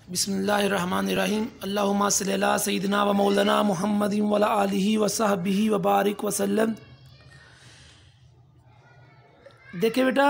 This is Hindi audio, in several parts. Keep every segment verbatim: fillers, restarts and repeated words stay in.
बिस्मिल्लाहिर्रहमानिर्रहीम अल्लाहुम्मा सल्ली अला सय्यिदिना व मौलाना मुहम्मदिन व अला आलिहि व सहबिहि व बारिक वसल्लम। देखिए बेटा,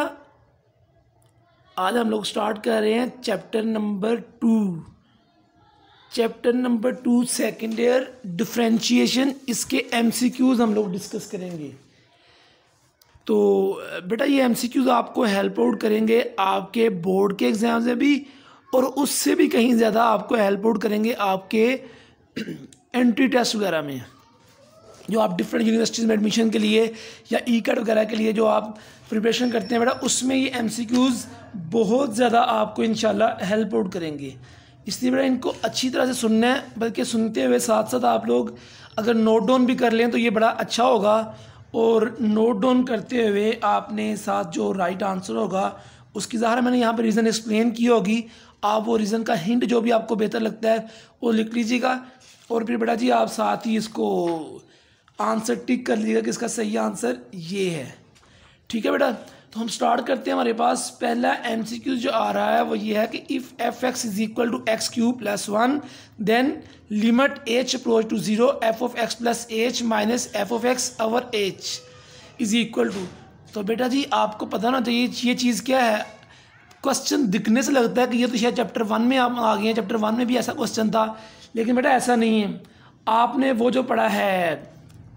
आज हम लोग स्टार्ट कर रहे हैं chapter number two chapter number two second year differentiation. इसके एमसीक्यूज़ हम लोग डिस्कस करेंगे। तो बेटा ये एमसीक्यूज़ आपको हेल्प आउट करेंगे आपके बोर्ड के एग्ज़ाम से भी, और उससे भी कहीं ज़्यादा आपको हेल्प आउट करेंगे आपके एंट्री टेस्ट वगैरह में, जो आप डिफरेंट यूनिवर्सिटीज़ में एडमिशन के लिए या ई कैट वगैरह के लिए जो आप प्रिपरेशन करते हैं बेटा, उसमें ये एमसीक्यूज़ बहुत ज़्यादा आपको इंशाल्लाह हेल्प आउट करेंगे। इसलिए बेटा इनको अच्छी तरह से सुनना है, बल्कि सुनते हुए साथ साथ आप लोग अगर नोट डाउन भी कर लें तो ये बड़ा अच्छा होगा। और नोट डाउन करते हुए आपने साथ जो राइट आंसर होगा उसकी ज़ाहिर मैंने यहाँ पर रीज़न एक्सप्लेन की होगी, आप वो रीज़न का हिंट जो भी आपको बेहतर लगता है वो लिख लीजिएगा। और फिर बेटा जी आप साथ ही इसको आंसर टिक कर लीजिएगा कि इसका सही आंसर ये है। ठीक है बेटा, तो हम स्टार्ट करते हैं। हमारे पास पहला एमसीक्यू जो आ रहा है वो ये है कि if f x is equal to x cube plus one then limit h approach to zero f of x plus h minus f of x over h is equal to. तो बेटा जी आपको पता होना चाहिए ये चीज़ क्या है। क्वेश्चन दिखने से लगता है कि ये तो शायद चैप्टर वन में आप आ गए हैं, चैप्टर वन में भी ऐसा क्वेश्चन था, लेकिन बेटा ऐसा नहीं है। आपने वो जो पढ़ा है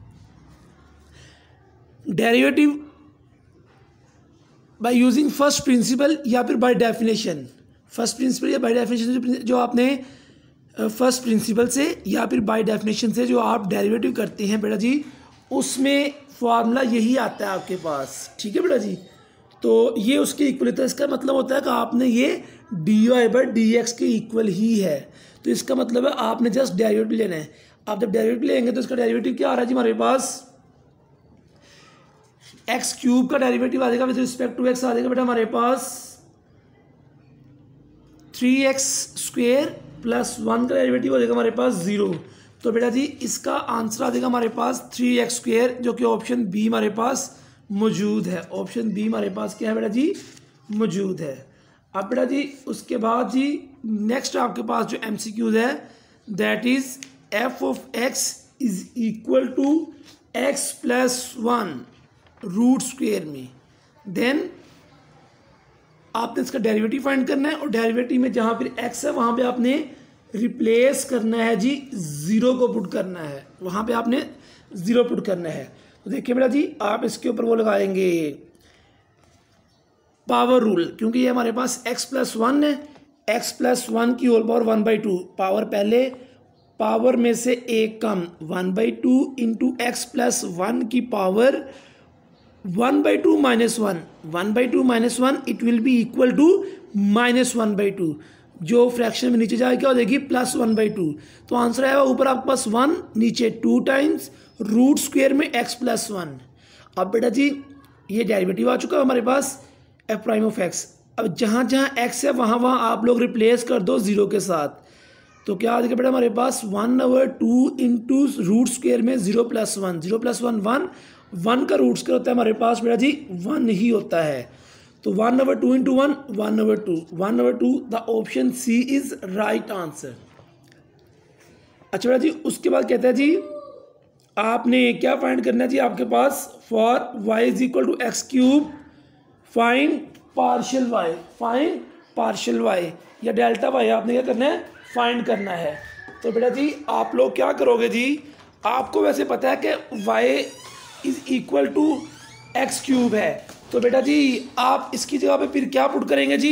derivative by using first principle या फिर बाय डेफिनेशन, फर्स्ट प्रिंसिपल या बाय डेफिनेशन, जो आपने फर्स्ट प्रिंसिपल से या फिर बाय डेफिनेशन से जो आप डेरिवेटिव करते हैं बेटा जी, उसमें फार्मूला यही आता है आपके पास। ठीक है बेटा जी, तो ये उसके इक्वल होता है। इसका मतलब होता है कि आपने ये d y by d x के इक्वल ही है। तो इसका मतलब है आपने जस्ट डेरिवेटिव लेना है। आप जब डेरिवेटिव लेंगे तो इसका डेरिवेटिव क्या आ रहा है जी हमारे पास, एक्स क्यूब का डेरिवेटिव आ जाएगा विद रिस्पेक्ट टू एक्स आ जाएगा बेटा हमारे पास three x square plus one का डेरिवेटिव हो जाएगा हमारे पास जीरो। तो बेटा जी इसका आंसर आ जाएगा हमारे पास थ्री एक्स स्क्वेयर, जो कि ऑप्शन बी हमारे पास मौजूद है। ऑप्शन बी हमारे पास क्या है बेटा जी, मौजूद है। अब बेटा जी उसके बाद जी नेक्स्ट आपके पास जो एमसीक्यूज है that is f of x is equal to x plus one root square में, देन आपने इसका डेरिवेटिव फाइंड करना है, और डेरिवेटिव में जहाँ फिर एक्स है वहाँ पे आपने रिप्लेस करना है जी, ज़ीरो को पुट करना है, वहाँ पे आपने ज़ीरो पुट करना है। तो देखिए बेटा जी आप इसके ऊपर वो लगाएंगे पावर रूल, क्योंकि ये हमारे पास x प्लस वन है, x प्लस वन की whole power one by two, power पहले पावर में से एक कम, one by two into x plus one की power one by two minus one, one by two minus one it will be equal to minus one by two, जो फ्रैक्शन में नीचे जाएगी क्या हो जाएगी प्लस वन बाई टू। तो आंसर आएगा ऊपर आपके पास वन, नीचे टू टाइम्स रूट स्क्वेयर में एक्स प्लस वन। अब बेटा जी ये डेरिवेटिव आ चुका है हमारे पास एफ प्राइम ऑफ एक्स। अब जहाँ जहाँ एक्स है वहाँ वहाँ आप लोग रिप्लेस कर दो जीरो के साथ, तो क्या आ जाएगा बेटा हमारे पास one over two into root square में zero plus one, zero plus one one, one का रूट स्क्वेयर होता है हमारे पास बेटा जी वन ही होता है। तो one over two into one, one over two, one over two, the option C is right answer. अच्छा बेटा जी उसके बाद कहता है जी आपने क्या फाइंड करना है जी आपके पास for y is equal to x cube find partial y, find partial y या डेल्टा y आपने क्या करना है फाइंड करना है। तो बेटा जी आप लोग क्या करोगे जी, आपको वैसे पता है कि y is equal to x cube है, तो बेटा जी आप इसकी जगह पे फिर क्या पुट करेंगे जी,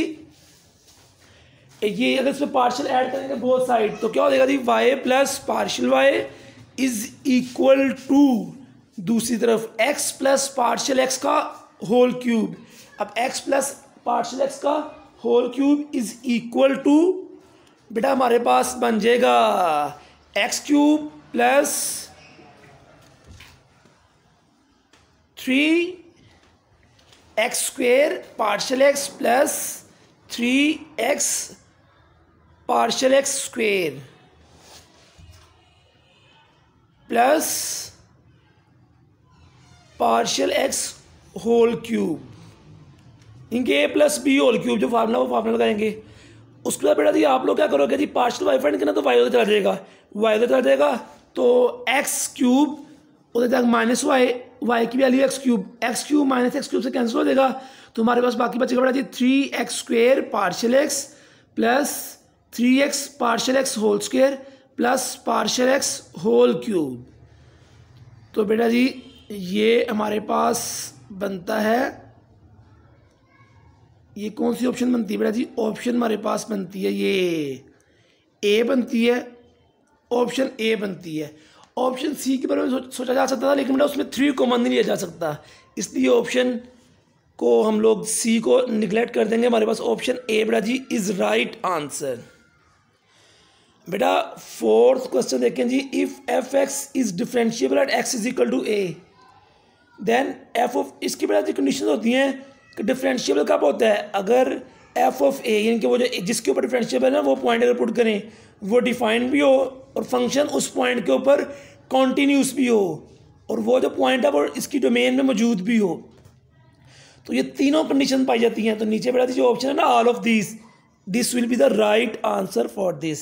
ये अगर इसमें पार्शियल ऐड करेंगे बोथ साइड तो क्या हो जाएगा जी y plus partial y is equal to दूसरी तरफ x प्लस पार्शियल x का होल क्यूब। अब x प्लस पार्शियल x का whole cube is equal to बेटा हमारे पास बन जाएगा x cube plus three x square partial x plus three x partial x square plus partial x whole cube, इनके a plus b whole cube जो फार्मूला वो फार्मूला लगाएंगे, उसके बाद बेटा जी आप लोग क्या करोगे जी, पार्शियल वाई फाइंड करना तो वाई उधर चला जाएगा, वाई उधर चला जाएगा, तो एक्स क्यूब उधर जाएगा माइनस वाई, वाई की value x cube, x cube minus x cube से कैंसिल हो जाएगा, तो हमारे पास बाकी बचेगा बेटा जी three x square partial x plus three x partial x whole square plus partial x whole cube. तो बेटा जी ये हमारे पास बनता है, ये कौन सी ऑप्शन बनती है बेटा जी, ऑप्शन हमारे पास बनती है ये ए बनती है, ऑप्शन ए बनती है। ऑप्शन सी के बारे में सोच, सोचा जा सकता था, लेकिन बेटा उसमें थ्री कॉमन नहीं लिया जा सकता, इसलिए ऑप्शन को हम लोग सी को निगलेक्ट कर देंगे। हमारे पास ऑप्शन ए बेटा जी इज राइट आंसर। बेटा फोर्थ क्वेश्चन देखें जी, if f x is differentiable at x is equal to a then f of, इसकी बेटा जी कंडीशन होती हैं कि डिफरेंशिएबल कब होता है, अगर एफ ऑफ ए यानी कि वो जो जिसके ऊपर डिफरेंशिएबल है ना वो पॉइंट अगर पुट करें वो डिफाइंड भी हो और फंक्शन उस पॉइंट के ऊपर कॉन्टीन्यूस भी हो और वो जो पॉइंट है वो इसकी डोमेन में मौजूद भी हो, तो ये तीनों कंडीशन पाई जाती हैं। तो नीचे बेटा जो ऑप्शन है ना all of this, this will be the right answer for this.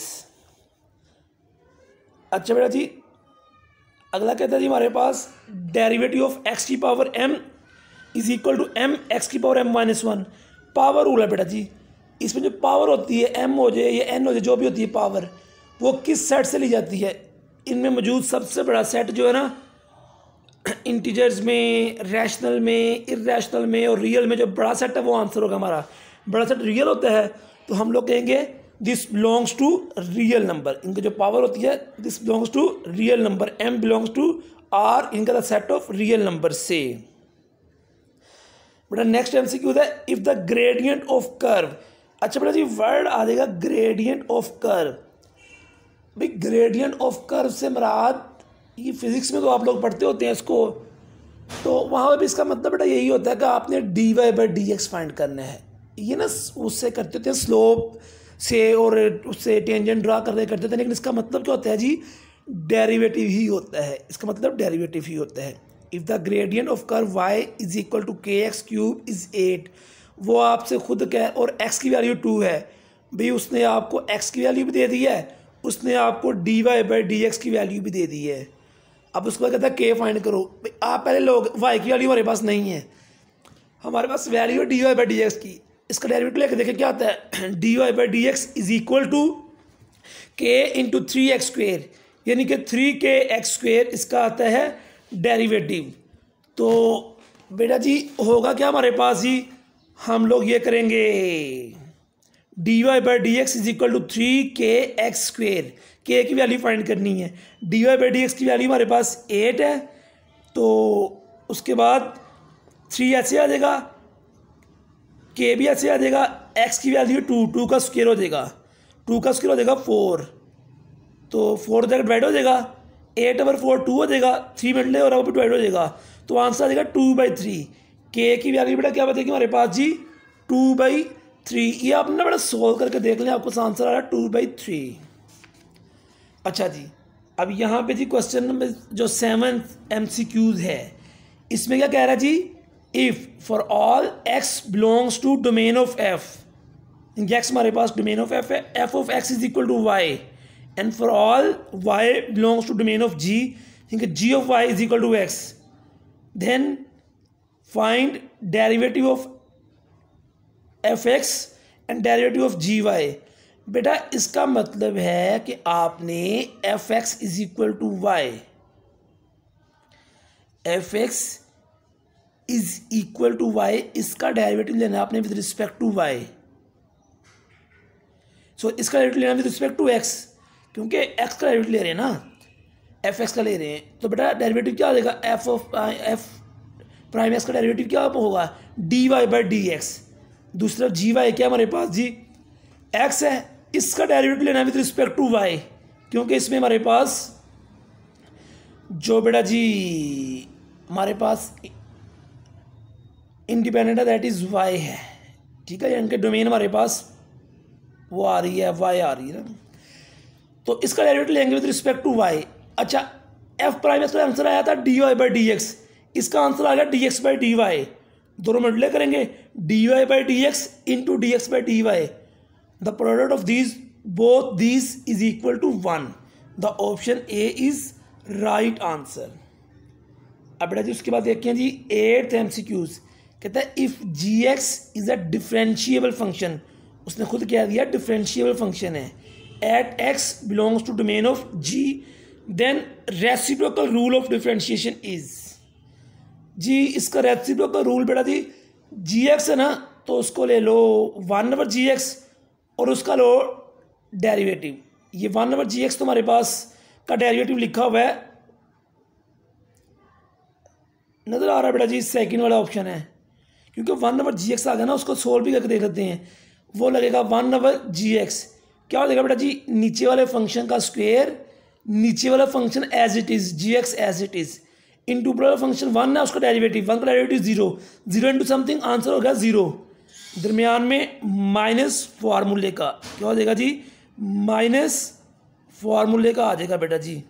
अच्छा बेटा जी अगला कहता है जी हमारे पास डेरिवेटिव ऑफ एक्स की power m is equal to m x की power m minus one. Power rule है बेटा जी, इसमें जो पावर होती है एम हो जाए या एन हो जाए जो भी होती है पावर, वो किस सेट से ली जाती है, इनमें मौजूद सबसे बड़ा सेट जो है ना इंटीजर्स में, रैशनल में, इरेशनल में और रियल में जो बड़ा सेट है वो आंसर होगा हमारा। बड़ा सेट रियल होता है तो हम लोग कहेंगे this belongs to real number, इनकी जो पावर होती है this belongs to real number, m belongs to R, इनका the set of real number से। बेटा नेक्स्ट एमसीक्यू है if the gradient of curve. अच्छा बेटा जी वर्ड आ जाएगा ग्रेडियंट ऑफ कर्व। भाई ग्रेडियंट ऑफ कर्व से मुराद, ये फिजिक्स में तो आप लोग पढ़ते होते हैं इसको, तो वहाँ पर भी इसका मतलब बेटा यही होता है कि आपने d y by d x find करना है। ये ना उससे करते होते हैं स्लोप से और उससे टेंजेंट ड्रा करते करते थे, लेकिन इसका मतलब क्या होता है जी डेरिवेटिव ही होता है, इसका मतलब डेरिवेटिव ही होता है। If the gradient of curve y is equal to k x cube is at, वो आपसे खुद कह, और x की वैल्यू टू है, भाई उसने आपको x की वैल्यू भी दे दी है, उसने आपको d y by d x की वैल्यू भी दे दी है। अब उसके बाद कहता है k फाइंड करो। भाई आप पहले लोग y की वैल्यू हमारे पास नहीं है, हमारे पास वैल्यू है d y by d x की, इसका डेरिवेटिव लेके देखें क्या आता है, d y by d x is equal to k into three x square, यानी कि थ्री के एक्स स्क्वेयर इसका आता है डेरिवेटिव। तो बेटा जी होगा क्या हमारे पास ही, हम लोग ये करेंगे d y by d x is equal to three k x square, k की वैल्यू फाइंड करनी है, d y by d x की वैल्यू हमारे पास एट है, तो उसके बाद थ्री ऐसे आ जाएगा, के भी ऐसे आ जाएगा, एक्स की वैल्यू टू, टू का स्क्वायर हो जाएगा, टू का स्क्वायर हो जाएगा फोर, तो फोर जगह डिवाइड हो जाएगा, एट ओवर फोर टू हो जाएगा, थ्री मिनट और अब डिवाइड हो जाएगा, तो आंसर आ जाएगा टू बाई थ्री। के की वैल्यू बेटा क्या बताएगी हमारे पास जी टू बाई थ्री। ये आपने बड़ा सोल्व करके देख लें, आपको आंसर आ रहा है टू बाई थ्री। अच्छा जी अब यहाँ पे जी क्वेश्चन नंबर जो सेवन एम सी क्यूज है, इसमें क्या कह रहा है जी, if for all x belongs to domain of f, x हमारे पास डोमेन ऑफ एफ है, f of x is equal to y, and for all y belongs to domain of g, think g of y is equal to x, then find derivative of fx and derivative of gy। बेटा इसका मतलब है कि आपने fx is equal to y, fx is equal to y, इसका डेरिवेटिव लेना आपने with respect to y, so so, इसका डेरिवेटिव लेना विद रिस्पेक्ट टू x, क्योंकि x का डेरिवेटिव ले रहे हैं ना, एफ एक्स का ले रहे हैं, तो बेटा डेरिवेटिव क्या हो जाएगा, f of f prime x का डेरिवेटिव क्या होगा, d y by d x, दूसरा जी वाई क्या हमारे पास जी एक्स है, इसका डेरिवेटिव लेना विद रिस्पेक्ट टू वाई, क्योंकि इसमें हमारे पास जो बेटा जी हमारे पास इंडिपेंडेंट है दैट इज वाई है, ठीक है, इनके डोमेन हमारे पास वो आ रही है वाई आ रही है ना, तो इसका डेरिवेटिव लेंगे विद रिस्पेक्ट टू वाई। अच्छा एफ प्राइम एक्स का आंसर आया था d y by d x, इसका आंसर आ गया d x by d y, दोनों मल्टीप्लाई करेंगे d y by d x into d x by d y, the product of these both these is equal to one, the option A is right answer. अब बेटा जी उसके बाद देखें जी एट्थ एमसीक्यूज, कहता है if g x is a differentiable function, उसने खुद क्या दिया, डिफरेंशिएबल फंक्शन है, at x belongs to domain of g, then reciprocal rule of differentiation is. जी इसका रेसिप्रोकल रूल बेटा जी जी एक्स है ना, तो उसको ले लो वन ओवर जी एक्स और उसका लो डेरिवेटिव। ये वन ओवर जी एक्स तुम्हारे पास का डेरिवेटिव लिखा हुआ है, नज़र आ रहा है बेटा जी, सेकंड वाला ऑप्शन है, क्योंकि वन ओवर जी एक्स आ गया ना, उसको सोल्व भी करके देख लेते हैं। वो लगेगा वन ओवर जी एक्स, क्या हो जाएगा बेटा जी, नीचे वाले फंक्शन का स्क्वायर, नीचे वाला function as it is g x as it is, इन ऊपर वाला फंक्शन वन है उसका डेरिवेटिव, वन का derivative zero, zero into something, answer हो गया जीरो। दरमियान में माइनस फार्मूले का क्या हो जाएगा जी, माइनस फार्मूले का आ जाएगा बेटा जी।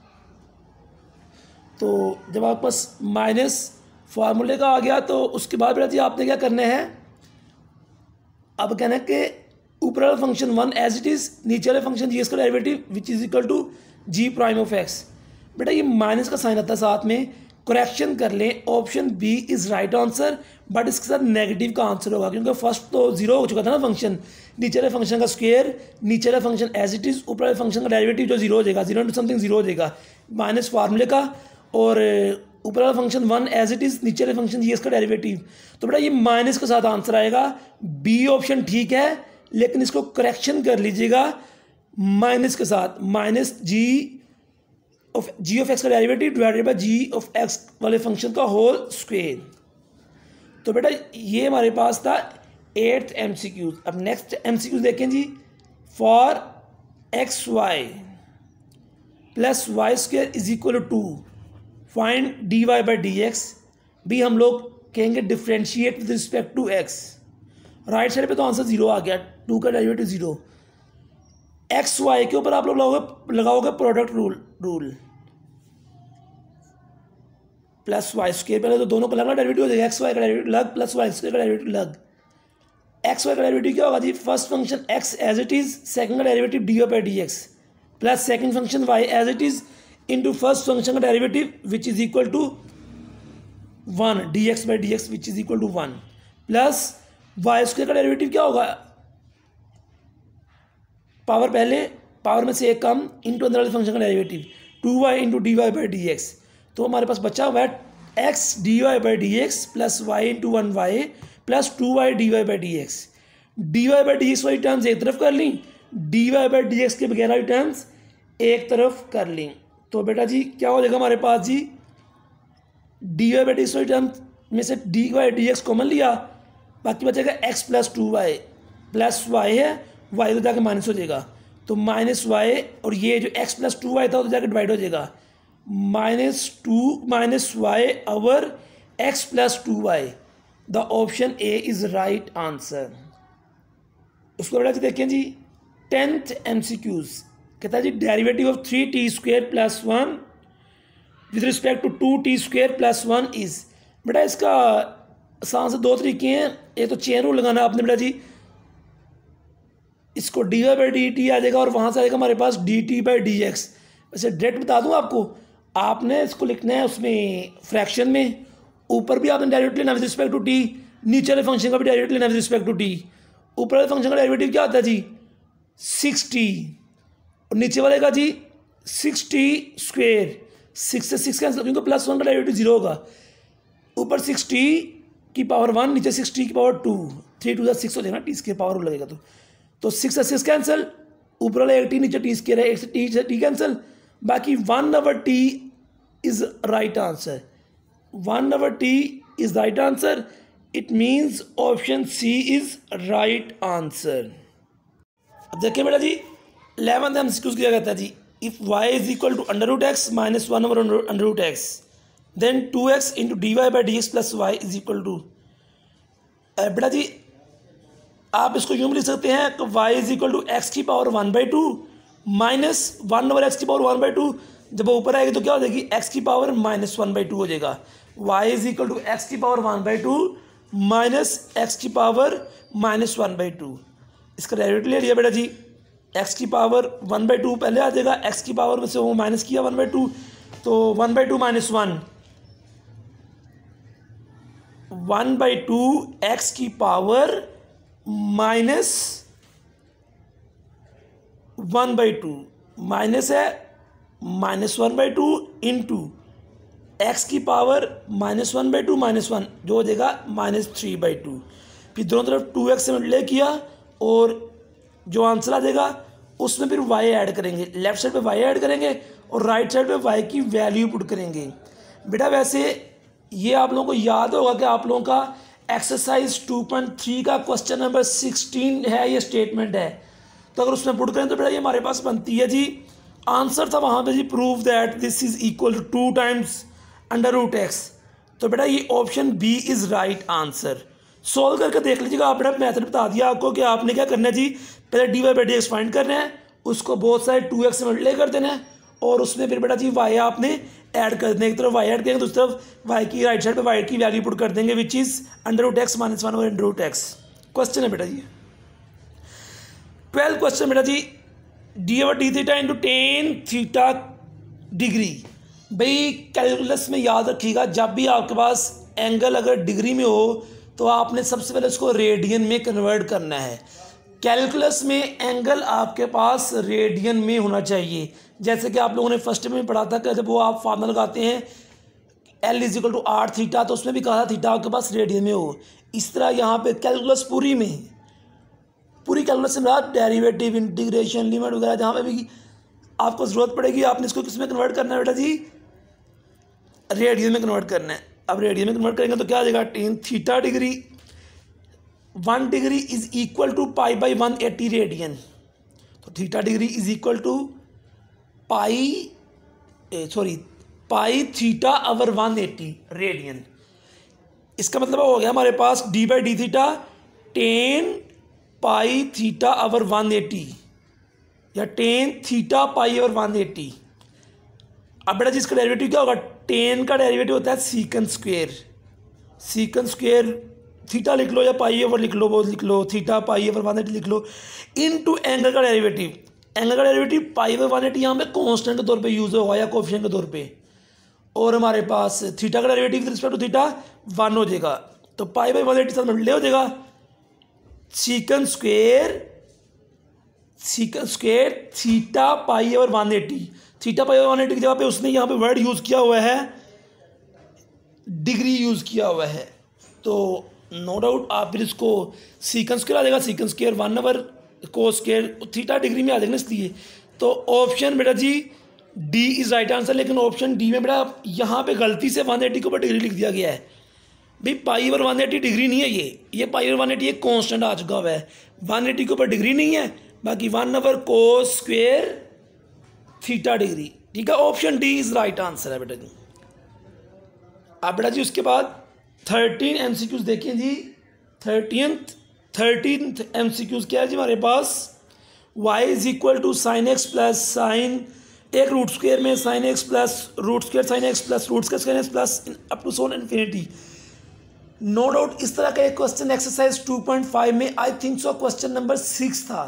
तो जब आपके पास माइनस फार्मूले का आ गया तो उसके बाद बेटा जी आपने क्या करना है, अब कहना है कि ऊपर वाला function one as it is, नीचे वाले फंक्शन जी एस का derivative which is equal to g prime of x. बेटा ये माइनस का साइन आता है साथ में, करेक्शन कर लें, option B is right answer, but इसके साथ नेगेटिव का आंसर होगा, क्योंकि फर्स्ट तो जीरो हो चुका था ना फंक्शन, नीचे वाले फंक्शन का स्क्वायर, नीचे वाले फंक्शन एज इट इज़, ऊपर वाले फंक्शन का डेरिवेटिव जो जीरो हो जाएगा, जीरो इंटू समथिंग जीरो हो जाएगा, माइनस फार्मूले का, और ऊपर वाला function one as it is, नीचे वाले फंक्शन जी इसका डेरिवेटिव। तो बेटा ये माइनस के साथ आंसर आएगा, बी ऑप्शन ठीक है, लेकिन इसको करेक्शन कर लीजिएगा माइनस के साथ, minus g of g of x का derivative divided by g of x वाले फंक्शन का होल स्क्वायर। तो बेटा ये हमारे पास था एट्थ एमसीक्यूज। अब नेक्स्ट एमसीक्यूज देखें जी, for x y plus y square is equal to find d y by d x. भी हम लोग कहेंगे differentiate with respect to x, right side पे तो आंसर जीरो आ गया, टू का डेरिवेटिव जीरो। एक्स वाई के ऊपर आप लोग लगाओगे लगाओगे product rule rule plus y square, पहले तो दोनों का लगना डेरिवेटिव हो जाएगा, एक्स वाई का डेरिवेटिव लग प्लस वाई स्क्वायर का डेरिवेटिव लग। एक्स वाई का डेरिवेटिव क्या होगा जी, first function x as it is, second का derivative d y by d x, plus second function y as it is into first function का derivative which is equal to one, d x by d x which is equal to one, plus y square का डेरिवेटिव क्या होगा, पावर पहले पावर में से एक कम, इंटू अंदर वाले फंक्शन का derivative two y into d y by d x. तो हमारे पास बचा हुआ है x d y by d x plus y into one y plus two y d y by d x. D y by d x वाली टर्म्स एक तरफ कर ली, d y by d x के वगैरह वाली टर्म्स एक तरफ कर ली। तो बेटा जी क्या हो जाएगा हमारे पास जी, d y by d x वाली टर्म्स में से d y d x common लिया, बाकी बचेगा x plus two y, plus y है, वाई तो जाकर माइनस हो जाएगा, तो माइनस वाई, और ये जो एक्स प्लस टू वाई था तो जाकर डिवाइड हो जाएगा, minus two minus y over x plus two y. The option A is right answer. उसको बेटा जी देखें जी, टेंथ एमसीक्यूज कहता है जी derivative of three t square plus one with respect to two t square plus one is. बेटा इसका आसान से दो तरीके हैं, एक तो चेन रूल लगाना आपने बेटा जी, इसको d y by d t आ जाएगा और वहाँ से आएगा हमारे पास d t by d x. वैसे डायरेक्ट बता दूँ आपको, आपने इसको लिखना है उसमें फ्रैक्शन में, ऊपर भी आपने डेरिवेटिव लेना विद रिस्पेक्ट टू टी, नीचे वाले फंक्शन का भी डेरिवेटिव लेना विद रिस्पेक्ट टू टी। ऊपर वाले फंक्शन का डेरिवेटिव क्या होता है जी, सिक्स टी, और नीचे वाले का जी सिक्स टी स्क्वेयर, सिक्स से सिक्स कैंसिल क्योंकि प्लस वन का डेरिवेटिव जीरो होगा, ऊपर सिक्स टी की पावर वन, नीचे सिक्स टी की power two, three two six हो जाएगा, टी स्क्वेयर पावर लगेगा तो तो सिक्स से सिक्स कैंसिल, ऊपर वाला एक टी नीचे टी स्क्वेयर है, एक से टी से टी कैंसिल, बाकी one over t is right answer, one over t is right answer, it means option C is right answer. अब देखिए बेटा जी इलेवंथ एमसीक्यूज किया जाता है जी, if y is equal to under root x minus one over under root x then two x into d y by d x plus y is equal to. बेटा जी आप इसको यूँ भी लिख सकते हैं कि y is equal to x की power one by two minus one over x की पावर वन बाई टू, जब वो ऊपर आएगी तो क्या हो जाएगी, x की power minus one by two हो जाएगा, y is equal to x की power one by two minus x की power minus one by two. इसका डेरिवेटिव ले लिया बेटा जी, एक्स की पावर वन बाई टू पहले आ जाएगा, एक्स की पावर में से वो माइनस किया वन बाई टू, तो one by two minus one, one by two x की power minus one by two, minus है minus one by two into x की power minus one by two minus one, जो हो जाएगा माइनस थ्री बाई टू। फिर दोनों तरफ टू एक्स से मल्टीप्लाई किया और जो आंसर आ जाएगा उसमें फिर y ऐड करेंगे, लेफ्ट साइड पे y ऐड करेंगे और राइट साइड पे y की वैल्यू पुट करेंगे। बेटा वैसे ये आप लोगों को याद होगा कि आप लोगों का एक्सरसाइज टू पॉइंट थ्री का क्वेश्चन नंबर सिक्सटीन है, ये स्टेटमेंट है, तो अगर उसमें पुट करें तो बेटा ये हमारे पास बनती है जी, आंसर था वहाँ पे जी, prove that this is equal to two times under root x. तो बेटा ये option B is right answer. Solve करके देख लीजिएगा, आप बेटा मैथड बता दिया आपको कि आपने क्या करना है जी, पहले d y by d x find करना है, उसको बहुत सारे टू एक्स से मल्टीप्लाई कर देना है और उसमें फिर बेटा जी वाई आपने ऐड कर देना, एक तरफ वाई ऐड करेंगे दूसरी तरफ वाई की राइट साइड पे वाई की वैल्यू पुट कर देंगे which is under root x minus one और अंडर रूट एक्स। क्वेश्चन है बेटा जी ट्वेल्व क्वेश्चन बेटा जी, d over d theta into ten theta degree. भाई कैलकुलस में याद रखिएगा, जब भी आपके पास एंगल अगर डिग्री में हो तो आपने सबसे पहले उसको रेडियन में कन्वर्ट करना है। कैलकुलस में एंगल आपके पास रेडियन में होना चाहिए, जैसे कि आप लोगों ने फर्स्ट में पढ़ा था कि जब वो आप फार्मूला लगाते हैं l is equal to r theta, तो उसमें भी कहा था थीटा आपके पास रेडियन में हो। इस तरह यहाँ पे कैलकुलस पूरी में पूरी कैलकुलस से मेरा डेरिवेटिव इंटीग्रेशन लिमिट वगैरह जहाँ पे भी आपको ज़रूरत पड़ेगी आपने इसको किस में कन्वर्ट करना है बेटा जी, रेडियन में कन्वर्ट करना है। अब रेडियन में कन्वर्ट करेंगे तो क्या आ जाएगा, ten theta degree, one degree is equal to pi by one eighty radian, तो theta degree is equal to pi sorry pi theta over one eighty radian. इसका मतलब हो गया हमारे पास d by d theta ten pi theta over one eighty या ten theta pi over one eighty. अब बेटा जिसका डेरिवेटिव क्या होगा, टेन का डेरिवेटिव होता है secant square, secant square theta लिख लो या पाई ओवर लिख लो, वो लिख लो theta pi over one eighty लिख लो, इनटू एंगल का डेरिवेटिव, एंगल का derivative pi over one eighty यहाँ पे कांस्टेंट के तौर पे यूज होगा या कोफिशिएंट के तौर पे, और हमारे पास थीटा का derivative with respect to theta one हो जाएगा, तो पाई बाई वन एटी साथ मल्टीप्लाई हो जाएगा, secant square secant square theta pi over one eighty, theta pi over one eighty की जगह पे उसने यहाँ पे वर्ड यूज़ किया हुआ है डिग्री यूज़ किया हुआ है, तो नो डाउट आप फिर इसको सीकन स्क्वेयर आ जाएगा, secant square one over cos square theta degree में आ जाएगा इसलिए, तो ऑप्शन बेटा जी डी इज़ राइट आंसर। लेकिन ऑप्शन डी में बेटा यहाँ पे गलती से वन एटी के ऊपर डिग्री लिख दिया गया है, भाई pi over one eighty degree नहीं है, ये ये पाई ओवर वन एटी एक कॉन्स्टेंट आ चुका हुआ है, वन एटी के ऊपर डिग्री नहीं है, बाकी one over cos square theta degree, ठीक है। Option D is right answer है बेटा जी। अब बेटा जी उसके बाद थर्टीन एमसीक्यूज देखिए जी, थर्टीनथ थर्टीनथ एमसीक्यूज क्या है जी हमारे पास, y is equal to sine x plus sine एक रूट स्क्वेयर में sine x plus root square sine x plus root square sine x plus up to सोन इन्फिनिटी। नो डाउट इस तरह का एक question exercise two point five में I think so question number six था,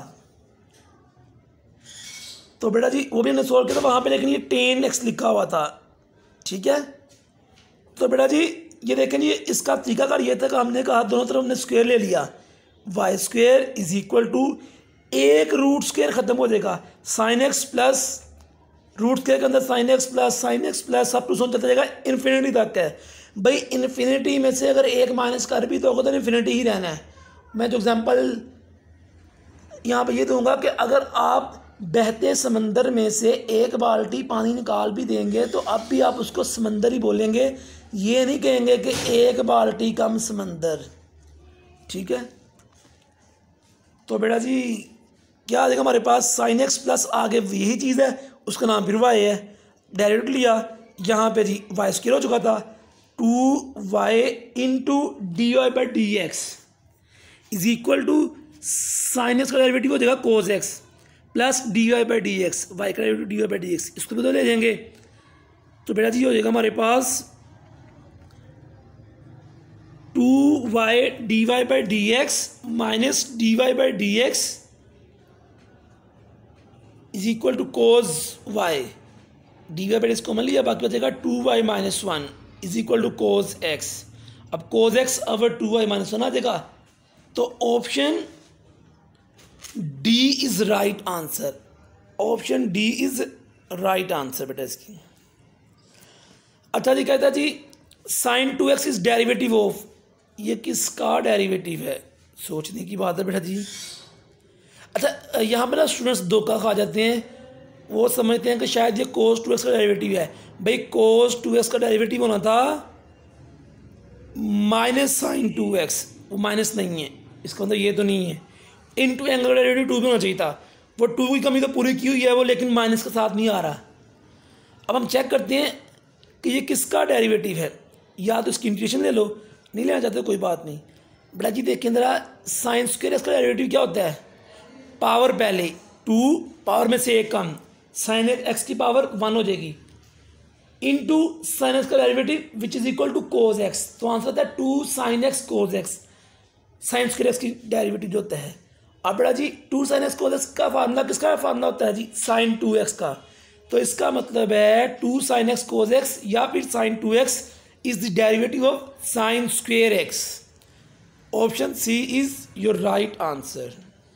तो बेटा जी वो भी हमने सोल्व किया था वहाँ पे, लेकिन ये टेन एक्स लिखा हुआ था, ठीक है। तो बेटा जी ये देखें जी इसका तरीकाकार ये था कि हमने कहा दोनों तरफ हमने स्क्वायर ले लिया, y square is equal to एक रूट स्क्वायर खत्म हो जाएगा, sine x plus root square के अंदर sine x plus sine x plus सब टू सोन चलता जाएगा इन्फिनिटी तक है। भाई इन्फिनिटी में से अगर एक माइनस कर भी दोगे तो इन्फिनिटी ही रहना है। मैं जो एग्जांपल यहाँ पे ये दूंगा कि अगर आप बहते समंदर में से एक बाल्टी पानी निकाल भी देंगे तो अब भी आप उसको समंदर ही बोलेंगे, ये नहीं कहेंगे कि एक बाल्टी कम समंदर, ठीक है। तो बेटा जी क्या आ जाएगा हमारे पास, साइन एक्स प्लस आगे यही चीज़ है, उसका नाम फिर वाई है, डायरेक्ट लिया, यहाँ पे जी वाई स्क्वायर हो चुका था, two y into d y by d x is equal to sine x का डेरिवेटिव हो जाएगा cos x plus d y by d x, y का derivative d y by d x, इसको भी तो ले जाएंगे, तो बेटा जी हो जाएगा हमारे पास two y d y by d x minus d y by d x is equal to cos y, d y by d common लिया, बाकी बचेगा two y minus one is equal to cos x. अब cos x over two y minus one आ जाएगा, तो option D is right answer. Option D is right answer बेटा इसकी। अच्छा जी, कहता जी sine two x is derivative of, ये किसका डेरिवेटिव है? सोचने की बात है बेटा जी। अच्छा, यहाँ पे ना स्टूडेंट्स धोखा खा जाते हैं, वो समझते हैं कि शायद ये कोस टू एक्स का डेरिवेटिव है। भाई कोस टू एक्स का डेरिवेटिव होना था माइनस साइन टू एक्स, वो माइनस नहीं है, इसका मतलब ये तो नहीं है। Into angle derivative two भी होना चाहिए था, वो टू की कमी तो पूरी की हुई है वो, लेकिन माइनस के साथ नहीं आ रहा। अब हम चेक करते हैं कि ये किसका डेरिवेटिव है। या तो इसकी इंटीग्रेशन ले लो, नहीं लेना चाहते कोई बात नहीं। बेटा जी देखिए जरा, साइन स्क्वायर एक्स का डेरिवेटिव क्या होता है? पावर पहले टू, पावर में से एक कम, साइन एक्स की पावर वन हो जाएगी, इनटू साइन एक्स का derivative which is equal to cos x. तो आंसर होता है two sine x cos x, sine square x की डेरिवेटिव जो होता है। अब बेटा जी two sine x cos x का फार्मूला किसका फार्मूला होता है जी? साइन टू एक्स का। तो इसका मतलब है two sine x cos x या फिर sine two x is the derivative of sine square x. Option C is your right answer.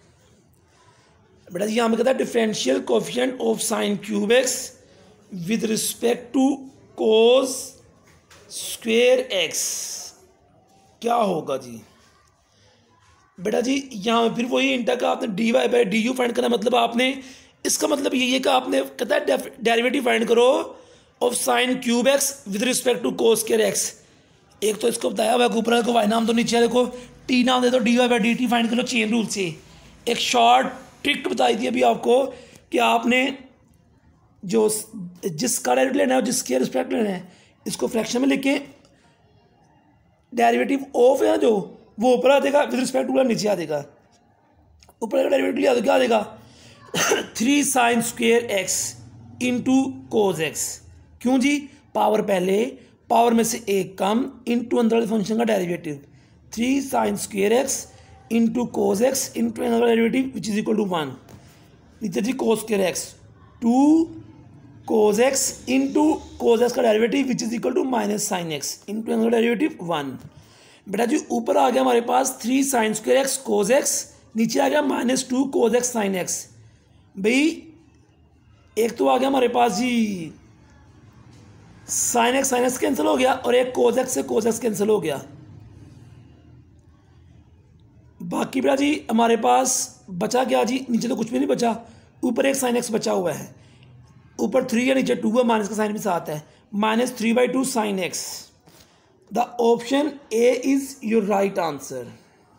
बेटा जी यहाँ पे कहता है differential coefficient of sine cube x with respect to cos square x क्या होगा जी? बेटा जी यहाँ फिर वही इंटा का आपने d y by d u find करना, मतलब आपने इसका मतलब यही है कि आपने कहता है डेरिवेटिव फाइंड करो of sine cube x with respect to cos square x. एक तो इसको बताया हुआ ऊपर को वाई नाम तो नीचे देखो टी नाम दे दो, d y by d t find करो चेन रूल से। एक शॉर्ट ट्रिक बताई थी अभी आपको कि आपने जो जिसका डेरिवेटिव लेना है जिसके रिस्पेक्ट लेना है, इसको फ्रैक्शन में लिखे, डेरिवेटिव ऑफ है जो वो ऊपर आ जाएगा, विद रिस्पेक्ट टू नीचे आ जाएगा। ऊपर का डेरिवेटिव लिया तो क्या आ जाएगा? Three sine square x into cos x. क्यों जी? पावर पहले, पावर में से एक कम, इंटू अंदर वाले फंक्शन का derivative, three sine square x into cos x into अंदर का derivative which is equal to one. नीचे जी cos square x, two cos x into cos x का derivative which is equal to minus sine x into अंदर का डेरिवेटिव वन। बेटा जी ऊपर आ गया हमारे पास three sine square x cos x, नीचे आ गया minus two cos x sine x. भाई एक तो आ गया हमारे पास जी sine x sine x cancel हो गया, और एक कोज एक्स से कोज एक्स कैंसिल हो गया। बाकी बेटा जी हमारे पास बचा क्या जी? नीचे तो कुछ भी नहीं बचा, ऊपर एक साइन एक्स बचा हुआ है, ऊपर थ्री है नीचे टू है, माइनस का साइन भी साथ है, minus three by two sine x. The option A is your right answer.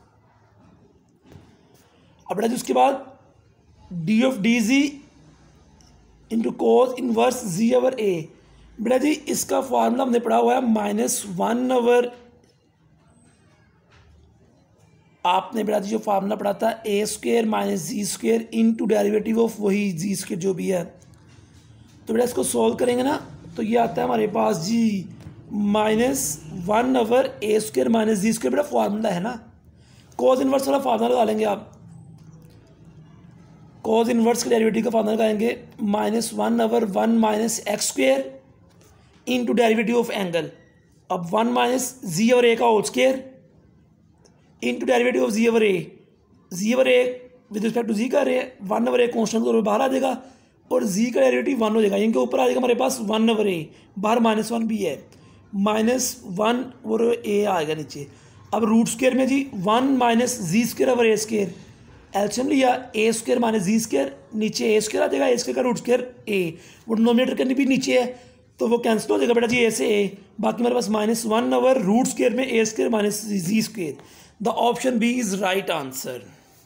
अब बेटा जी उसके बाद d of d g into cos inverse g over a. बेटा जी इसका फॉर्मूला हमने पढ़ा हुआ है माइनस वन ओवर, आपने बेटा जी जो फार्मूला पढ़ा था a square minus g square into derivative of वही जी स्क्वेयर जो भी है। तो बेटा इसको सॉल्व करेंगे ना, तो ये आता है हमारे पास g minus one over a square minus g square. बेटा फॉर्मूला है ना, कोस इनवर्स वाला फार्मूला लगा लेंगे आप, कोस इनवर्स के डेरिवेटिव का फार्मूला लगाएंगे minus one over one minus x square into derivative of angle. अब one minus g over a का whole square into derivative of g over a, g over a with respect to g कर रहे हैं, वन ओवर ए कॉन्स्टेंट के तौर पर बाहर आ जाएगा, और जी का डेरिवेटिव वन हो जाएगा, इनके ऊपर आ जाएगा हमारे पास वन ओवर ए, बाहर माइनस वन भी है, माइनस वन और ए आएगा नीचे। अब रूट स्क्वेयर में g one minus g square over a square, LCM लिया a square minus g square, नीचे ए स्क्वेयर आ जाएगा, ए स्क्वेयर का रूट स्क्वेयर ए, वो डिनोमिनेटर के भी नीचे है तो वो कैंसिल हो जाएगा बेटा जी ए से ए, बाकी हमारे पास minus one over root square में a square minus g square. The option b is right answer.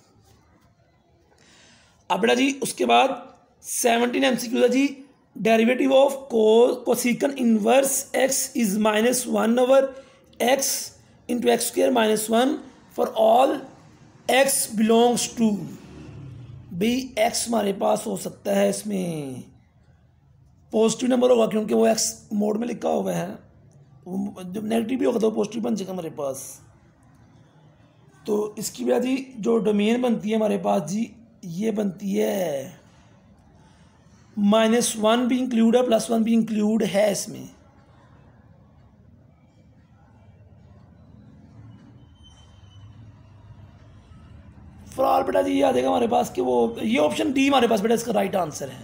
अब बेटा जी उसके बाद सेवनटीन एमसीक्यू है जी, derivative of cosecant inverse x is minus one over x into x square minus one for all x belongs to. भाई एक्स हमारे पास हो सकता है इसमें पॉजिटिव नंबर होगा क्योंकि वो एक्स मोड में लिखा हुआ है, जब नेगेटिव भी होगा तो पॉजिटिव बन जाएगा हमारे पास। तो इसकी वजह जी जो डोमेन बनती है हमारे पास जी, ये बनती है माइनस वन भी इंक्लूड है, प्लस वन भी इंक्लूड है इसमें। फिलहाल बेटा जी ये आ जाएगा हमारे पास कि वो ये ऑप्शन डी हमारे पास बेटा इसका राइट आंसर है।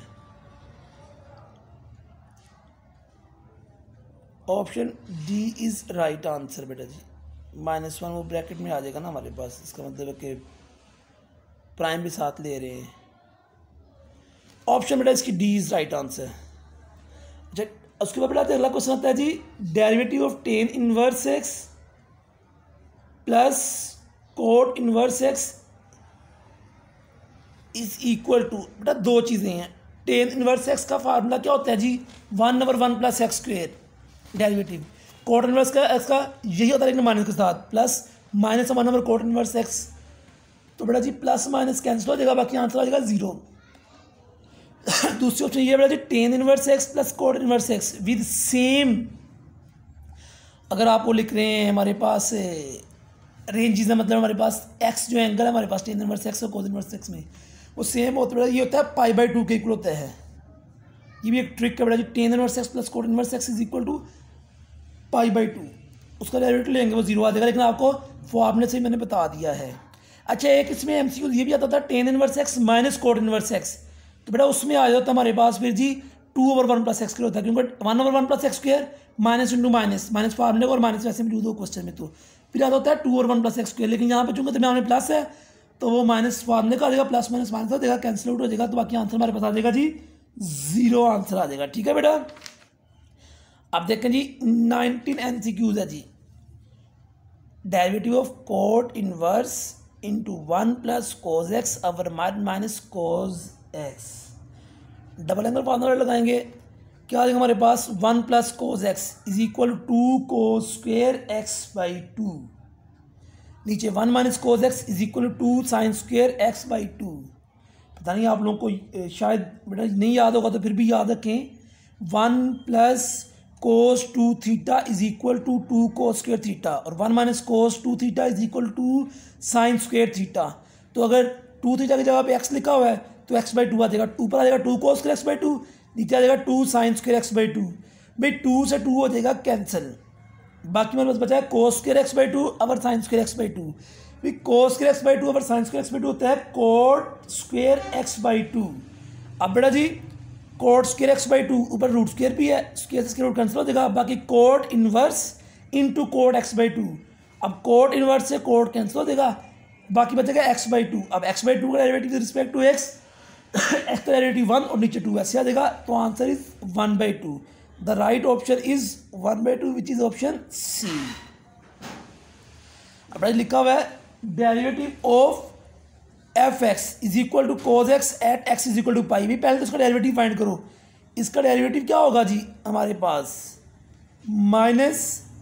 Option D is right answer बेटा जी। माइनस वन वो ब्रैकेट में आ जाएगा ना हमारे पास, इसका मतलब है कि प्राइम भी साथ ले रहे हैं। ऑप्शन बेटा इसकी डी इज राइट आंसर। अच्छा उसके बाद बेटा अगला क्वेश्चन आता है जी, derivative of tan inverse x plus cot inverse x is equal to, बेटा दो चीज़ें हैं। टेन इनवर्स एक्स का फार्मूला क्या होता है जी, one over one plus x square derivative. Cot inverse का एक्स का यही होता है लेकिन माइनस के साथ, plus minus one over cot inverse x. तो बेटा जी प्लस माइनस कैंसिल हो जाएगा, बाकी आंसर आ जाएगा जीरो। दूसरी ऑप्शन ये है बेटा जी, tan inverse x plus cot inverse x with same, अगर आप वो लिख रहे हैं हमारे पास रेंजेस है, मतलब हमारे पास एक्स जो एंगल है हमारे पास टेन इनवर्स एक्स और कोट इनवर्स एक्स में वो सेम होता है, ये होता है पाई बाई टू के इक्वल होता है। ये भी एक ट्रिक है बेटा जी, tan inverse x plus cot inverse x is equal to pi by two, उसका डेरिवेटिव लेंगे वो जीरो आ जाएगा, लेकिन आपको फॉर्मूले से मैंने बता दिया है। अच्छा एक इसमें एमसीक्यू ये भी आता था, tan inverse x minus cot inverse x, तो बेटा उसमें आ जाता हमारे पास फिर जी two over one plus x square होता है, क्योंकि one over one plus x square minus into minus, minus फार्मूले और माइनस वैसे भी दो क्वेश्चन में, तो फिर आता होता है two over one plus x square. लेकिन यहाँ पे चूंकि दरमियान में प्लस है तो वो माइनस फार्मूले का आ जाएगा, प्लस माइनस माइनस आ जाएगा, कैंसिल आउट हो जाएगा, तो बाकी आंसर हमारे पास आ जाएगा जी जीरो आंसर आ जाएगा। ठीक है बेटा, अब देखें जी नाइनटीन एमसीक्यूज है जी, derivative of cot inverse into one plus cos x over minus cos x, double angle formula लगाएंगे, क्या आ जाएगा हमारे पास, one plus cos x is equal to cos square x by two, नीचे one minus cos x is equal to sine square x by two. पता नहीं आप लोगों को शायद बेटा नहीं याद होगा तो फिर भी याद रखें, one plus cos two theta is equal to two cos square theta, और one minus cos two theta is equal to sine square theta. तो अगर टू थीटा की जगह पे एक्स लिखा हुआ है तो एक्स बाई टू आ जाएगा, ऊपर आ जाएगा two cos square x by two, नीचे आ जाएगा two sine square x by two. भाई टू से टू हो जाएगा कैंसिल, बाकी मेरे पास बचा है cos square x by two over sine square x by two. भाई cos square x by two over sine square x by two होता है cot square x by two. अब बेटा जी cot square x by two, ऊपर रूट स्क्वेयर भी है, स्क्वेयर से स्क्वेयर रूट कैंसिल हो जाएगा, बाकी cot inverse into cot x by two. अब कोट इनवर्स से कोट कैंसिल हो जाएगा, बाकी बचेगा एक्स बाई टू। अब एक्स बाई टू का derivative with respect to x, x का डेरिवेटिव वन और नीचे टू ऐसे आ जाएगा, तो answer is one by two. The right option is one by two which is option c. अब लिखा हुआ है derivative of f x is equal to cos x at x is equal to pi. भी पहले तो इसका डेरिवेटिव फाइंड करो, इसका डेरिवेटिव क्या होगा जी हमारे पास, minus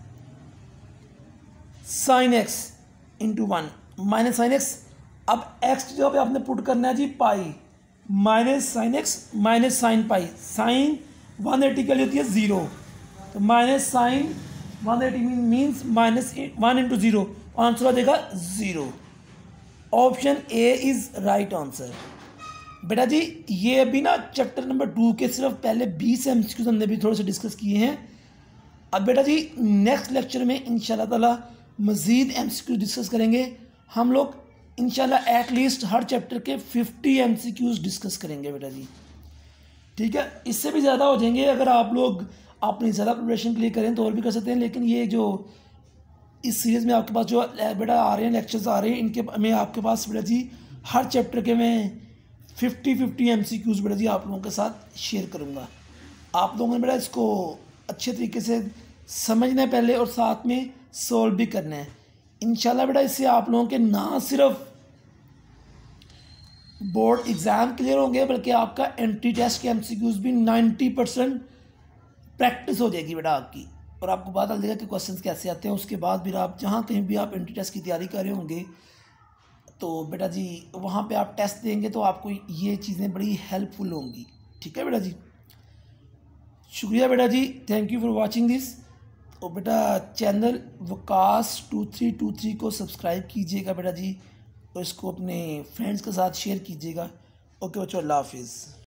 sine x into one, minus sine x. अब एक्स की जगह पे आपने पुट करना है जी pi, minus sine x minus sine pi, sine one eighty के लिए होती है ज़ीरो, तो minus sine one eighty means minus one into zero, answer आ जाएगा zero. Option a is right answer. बेटा जी ये अभी ना चैप्टर नंबर टू के सिर्फ पहले बीस एमसीक्यूज हमने भी थोड़े से डिस्कस किए हैं। अब बेटा जी नेक्स्ट लेक्चर में इंशाल्लाह ताला मज़ीद एमसीक्यूज डिस्कस करेंगे हम लोग, इंशाल्लाह एटलीस्ट हर चैप्टर के फिफ्टी एमसीक्यूज डिस्कस करेंगे बेटा जी। ठीक है, इससे भी ज़्यादा हो जाएंगे अगर आप लोग अपनी ज़्यादा प्रिपरेशन के लिए करें तो और भी कर सकते हैं, लेकिन ये जो इस सीरीज़ में आपके पास जो बेटा आ रहे हैं लेक्चर्स आ रहे हैं, इनके मैं आपके पास बेटा जी हर चैप्टर के मैं फिफ्टी फिफ्टी एमसीक्यूज बेटा जी आप लोगों के साथ शेयर करूँगा। आप लोगों ने बेटा इसको अच्छे तरीके से समझना है पहले और साथ में सॉल्व भी करना है। इंशाल्लाह बेटा इससे आप लोगों के ना सिर्फ बोर्ड एग्ज़ाम क्लियर होंगे बल्कि आपका एंट्री टेस्ट के एमसीक्यूज भी नाइन्टी परसेंट प्रैक्टिस हो जाएगी बेटा आपकी, और आपको पता चल जाएगा कि क्वेश्चंस कैसे आते हैं। उसके बाद फिर आप जहाँ कहीं भी आप एंट्री टेस्ट की तैयारी कर रहे होंगे तो बेटा जी वहाँ पे आप टेस्ट देंगे तो आपको ये चीज़ें बड़ी हेल्पफुल होंगी। ठीक है बेटा जी, शुक्रिया बेटा जी, thank you for watching this. और बेटा channel Waqas two three two three को सब्सक्राइब कीजिएगा बेटा जी, और इसको अपने फ्रेंड्स के साथ शेयर कीजिएगा। ओके बच्चों, अल्लाह हाफिज़।